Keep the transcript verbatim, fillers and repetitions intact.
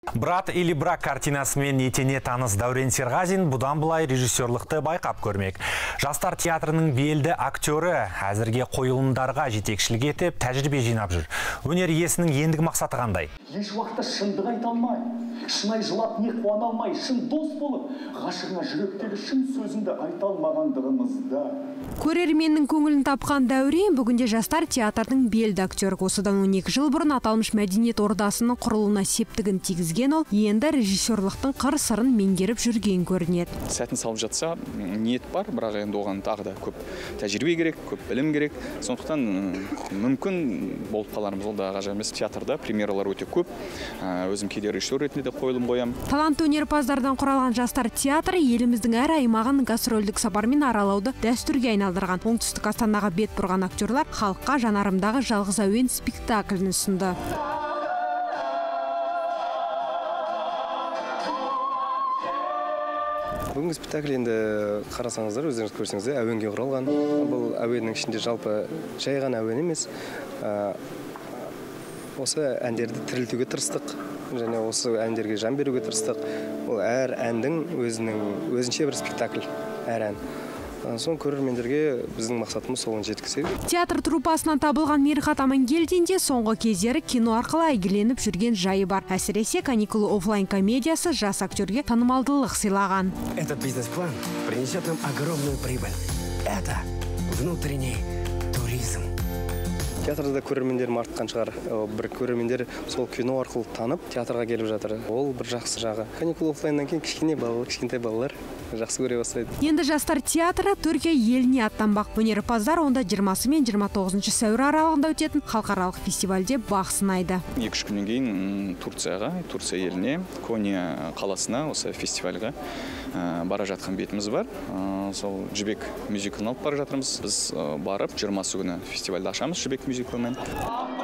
Брат или брак картинасымен етене таныс Дәурен Серғазин бұдан бұлай режиссерлықты байқап көрмек. Жастар театрының белді актері әзірге қойылымдарға жетекшілік етіп, тәжірибе жинап жүр. Өнер иесінің ендігі мақсаты қандай? Еш уақытта шындық айта алмай, шынай жылап не қуана алмай, шын дос болып, ғашығына жүректегі шын сөзінді айта алмағандығымызда. Көрерменнің көңілін тапқан Дәурен бүгінде жастар театрының белді актері. Осыдан он екі жыл бұрын аталмыш мәдениет ордасының құрылуына септігін тигізген ол, енді режиссерлықтың қыр-сырын меңгеріп жүрген көрінеді. Сәтін салып жатса, ниет бар, бірақ енді оған тағы да көп тәжірибе керек, көп білім керек. Сондықтан мүмкін болып қаларымыз, ол да ғажап емес. Театрда премьералар өте көп. Өзім кейде режиссер ретінде де қойылым қоямын. Талантты өнерпаздардан құралған жастар театры еліміздің әр аймағын гастрольдік сапармен аралауды дәстүрге айналдырған. Оңтүстік Астанаға бет бұрған актерлар халыққа жанарымдағы жалғыз әуен спектаклін ұсынды. Бүгінгі спектакль енді қарасаңыздар, өздеріңіз көрсеңіздер, әуенге құралған. Бұл әуеннің ішінде жалпы жай ғана әуен емес. Осы әндерді тірілтуге тырыстық, және осы әндерге жан беруге тырыстық. Ол әр әндің өзінің өзінше бір спектакль, әр ән. Соң көрермендерге біздің мақсатымыз солын жеткізеді. Театр труппасынан табылған Мерхат Амангелдинде соңғы кездері кино арқылы әйгіленіп жүрген жайы бар. Әсіресе каникулы офлайн комедиясы жас актерге танымалдылық сыйлаған. Этот бизнес-план принесет нам огромную прибыль. Это внутренний туризм. Театрда көрермендер артқан шығар. Бір көрермендер сол кино арқылы танып, театрға келіп жатыр. Ол бір жақсы жағы. Каникул офлайннан кейін кішкене балалар, кішкентай балалар жақсы көре бастайды. Енді жастар театры Түркия еліне аттанбақ. Өнерпаздар онда жиырмасы мен жиырма тоғызыншы сәуір аралығында өтетін халықаралық фестивальде бақ сынайды. екі-үш күннен кейін Турцияға, Турция еліне, Кония қаласына, осы фестивальға бара жатқан бетіміз бар. Сол Жібек мюзиклын алып бара жатырмыз. Біз барып жиырмасы күні фестивальді ашамыз Жібек мюзиклмен.